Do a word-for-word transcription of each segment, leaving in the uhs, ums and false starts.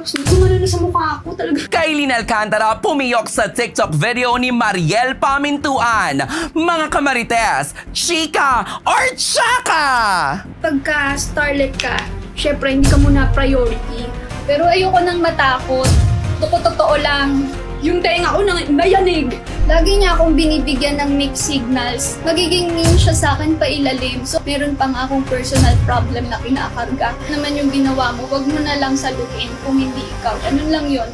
tapos gumana na sa mukha ko talaga. Kailin Alcantara pumiyok sa TikTok video ni Mariel Pamintuan. Mga kamarites, chika or tsaka? Pagka starlet ka, syempre hindi ka muna priority. Pero ayoko nang matakot. Totoo lang, yung tenga ko nang nayanig. Lagi niya akong binibigyan ng mixed signals. Magiging mean siya sa akin pailalim. So, meron pang akong personal problem na kinakarga. Naman yung ginawa mo, wag mo na lang saluhin kung hindi ikaw. Ganun lang yun.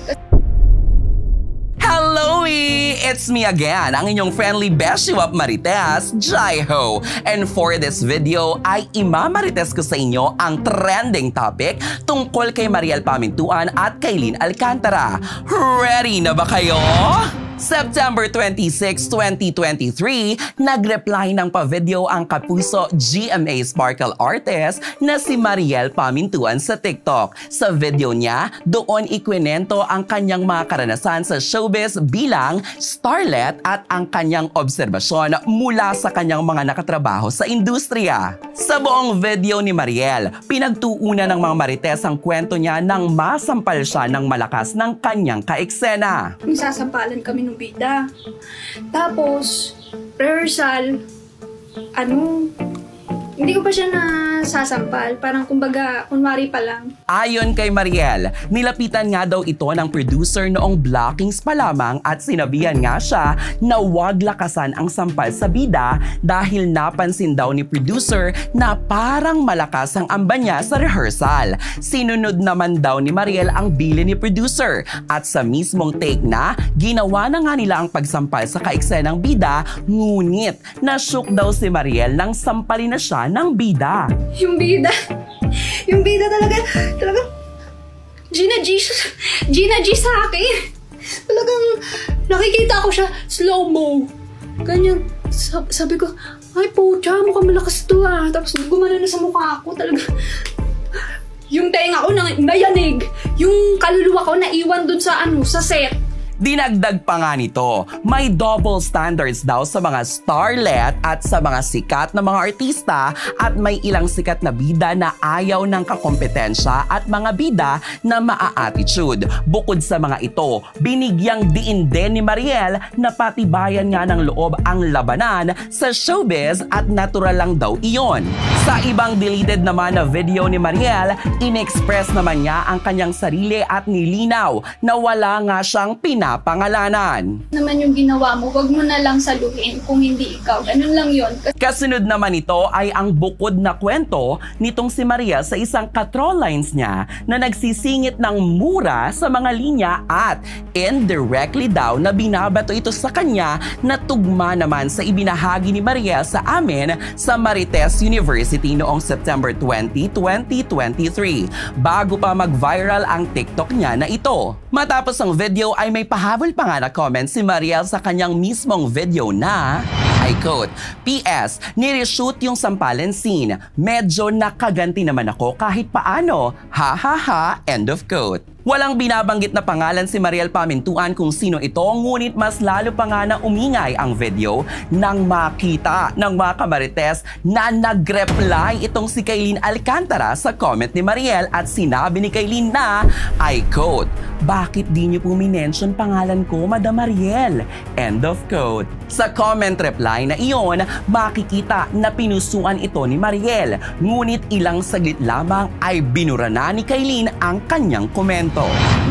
Hello! It's me again, ang inyong friendly beshiwap Marites, Jaiho. And for this video ay imamarites ko sa inyo ang trending topic tungkol kay Mariel Pamintuan at Kailin Alcantara. Ready na ba kayo? September twenty-sixth, twenty twenty-three, nag-reply ng pa-video ang kapuso G M A Sparkle artist na si Mariel Pamintuan sa TikTok. Sa video niya, doon ikwinento ang kanyang mga karanasan sa showbiz bilang starlet at ang kanyang obserbasyon mula sa kanyang mga nakatrabaho sa industriya. Sa buong video ni Mariel, pinagtuunan ng mga marites ang kwento niya nang masampal siya ng malakas ng kanyang kaeksena. Sasampalan kami ng bida. Tapos, rehearsal, ano, hindi ko pa siya nasasampal. Parang kumbaga, kunwari pa lang. Ayon kay Mariel, nilapitan nga daw ito ng producer noong blockings pa lamang at sinabihan nga siya na huwag lakasan ang sampal sa bida dahil napansin daw ni producer na parang malakas ang amba niya sa rehearsal. Sinunod naman daw ni Mariel ang bili ni producer at sa mismong take na, ginawa na nga nila ang pagsampal sa kaeksenang bida, ngunit nashook daw si Mariel nang sampalin na siya ng bida. Yung bida, yung bida talaga, talaga, Gina G, Gina G sa akin. Talagang nakikita ko siya, slow-mo. Ganyan, sabi, sabi ko, ay pucha, mukhang malakas to ah. Tapos gumana na sa mukha ko, talaga. Yung tenga ko nang nayanig. Yung kaluluwa ko naiwan dun sa ano, sa set. Dinagdag pa nga nito, may double standards daw sa mga starlet at sa mga sikat na mga artista at may ilang sikat na bida na ayaw ng kakompetensya at mga bida na maa-attitude. Bukod sa mga ito, binigyang diin din ni Mariel na patibayan nga ng loob ang labanan sa showbiz at natural lang daw iyon. Sa ibang deleted naman na video ni Mariel, in-express naman niya ang kanyang sarili at nilinaw na wala nga siyang pinag pangalanan. Naman yung ginawa mo, wag mo na lang saluhin kung hindi ikaw. Ganun lang yun. Kasunod naman ito ay ang bukod na kwento nitong si Maria sa isang ka-troll lines niya na nagsisingit ng mura sa mga linya at indirectly daw na binabato ito sa kanya na tugma naman sa ibinahagi ni Maria sa amin sa Marites University noong September twentieth, twenty twenty-three bago pa mag-viral ang TikTok niya na ito. Matapos ang video ay may pahabol pa nga na comment si Mariel sa kanyang mismong video na, I quote, P S Nireshoot yung sampalin scene. Medyo nakaganti naman ako kahit paano. Ha ha ha, end of quote. Walang binabanggit na pangalan si Mariel Pamintuan kung sino ito, ngunit mas lalo pa nga na umingay ang video nang makita ng mga kamarites na nag-reply itong si Kailin Alcantara sa comment ni Mariel at sinabi ni Kailin na, I quote, bakit di niyo po minention pangalan ko, Madam Mariel? End of quote. Sa comment reply na iyon, makikita na pinusuan ito ni Mariel, ngunit ilang saglit lamang ay binura na ni Kailin ang kanyang komento.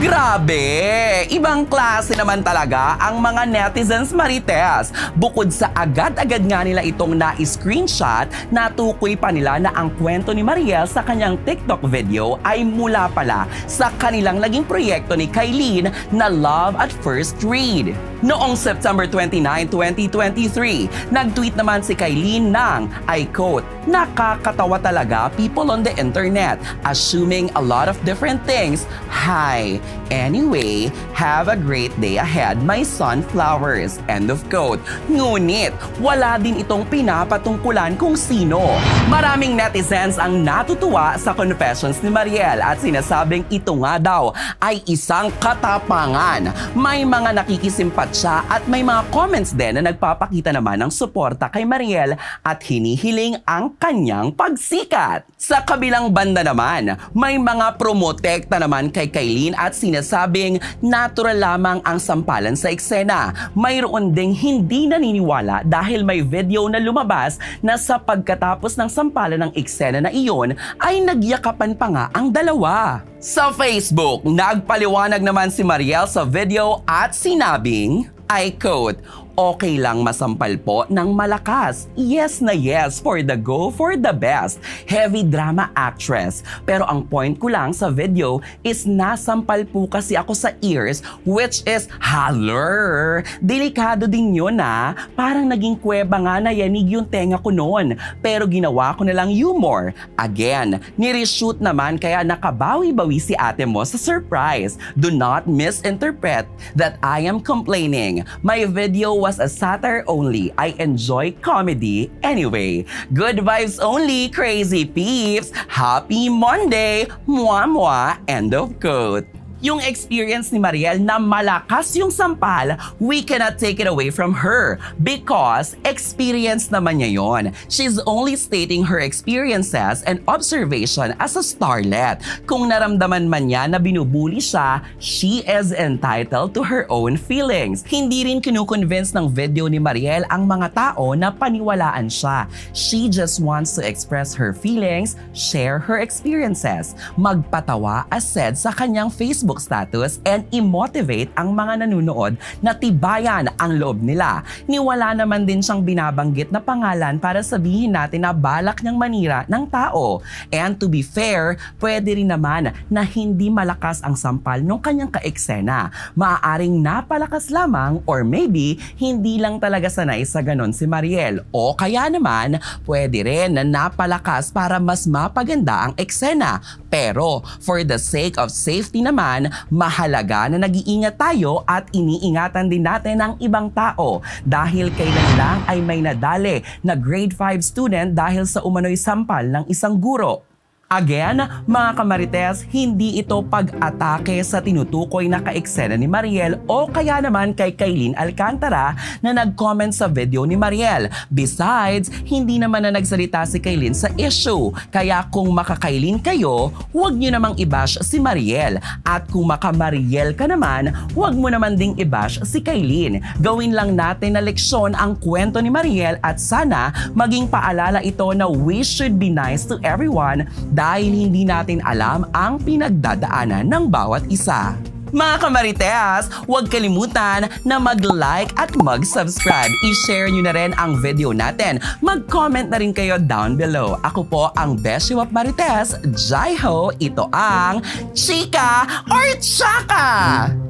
Grabe! Ibang klase naman talaga ang mga netizens Marites. Bukod sa agad-agad nga nila itong na-screenshot, natukoy pa nila na ang kwento ni Mariel sa kanyang TikTok video ay mula pala sa kanilang naging proyekto ni Kailin na Love at First Read. Noong September twenty-ninth, twenty twenty-three, nag-tweet naman si Kailin ng, I quote, nakakatawa talaga people on the internet, assuming a lot of different things. Hi. Anyway, have a great day ahead, my sunflowers. End of quote. Ngunit, wala din itong pinapatungkulan kung sino. Maraming netizens ang natutuwa sa confessions ni Mariel at sinasabing ito nga daw ay isang katapangan. May mga nakikisimpatya at may mga comments din na nagpapakita naman ng suporta kay Mariel at hinihiling ang kanyang pagsikat. Sa kabilang banda naman, may mga promotekta naman kay Kailin at sinasabing natural lamang ang sampalan sa eksena. Mayroon ding hindi naniniwala dahil may video na lumabas na sa pagkatapos ng sampalan ng eksena na iyon ay nagyakapan pa nga ang dalawa. Sa Facebook, nagpaliwanag naman si Mariel sa video at sinabing, I quote, okay lang masampal po ng malakas. Yes na yes for the go for the best. Heavy drama actress. Pero ang point ko lang sa video is nasampal po kasi ako sa ears which is holler. Delikado din yun na. Parang naging kuweba nga na yanig yung tenga ko noon. Pero ginawa ko na lang humor. Again, nireshoot naman kaya nakabawi-bawi si ate mo sa surprise. Do not misinterpret that I am complaining. My video was a satire only. I enjoy comedy anyway. Good vibes only, crazy peeps. Happy Monday. Mwah mwah. End of quote. Yung experience ni Mariel na malakas yung sampal, we cannot take it away from her because experience naman niya yon. She's only stating her experiences and observation as a starlet. Kung naramdaman man niya na binubuli siya, she is entitled to her own feelings. Hindi rin kinukonvince ng video ni Mariel ang mga tao na paniwalaan siya. She just wants to express her feelings, share her experiences, magpatawa as said sa kanyang Facebook status and i-motivate ang mga nanonood na tibayan ang loob nila. Niwala naman din siyang binabanggit na pangalan para sabihin natin na balak niyang manira ng tao. And to be fair, pwede rin naman na hindi malakas ang sampal ng kanyang kaeksena. Maaaring napalakas lamang or maybe hindi lang talaga sanay sa ganon si Mariel. O kaya naman, pwede rin na napalakas para mas mapaganda ang eksena. Pero for the sake of safety naman, mahalaga na nag-iingat tayo at iniingatan din natin ang ibang tao dahil kailan lang ay may nadali na grade five student dahil sa umano'y sampal ng isang guro. Again, mga kamarites, hindi ito pag-atake sa tinutukoy na kaeksena ni Mariel o kaya naman kay Kailin Alcantara na nag-comment sa video ni Mariel. Besides, hindi naman na nagsalita si Kailin sa issue. Kaya kung makakailin kayo, huwag nyo namang i-bash si Mariel. At kung maka-Mariel ka naman, huwag mo naman ding i-bash si Kailin. Gawin lang natin na leksyon ang kwento ni Mariel at sana maging paalala ito na we should be nice to everyone dahil hindi natin alam ang pinagdadaanan ng bawat isa. Mga kamarites, huwag kalimutan na mag-like at mag-subscribe. I-share nyo na rin ang video natin. Mag-comment na rin kayo down below. Ako po ang Beshi Wap Marites, Jai Ho. Ito ang Chika or Chaka!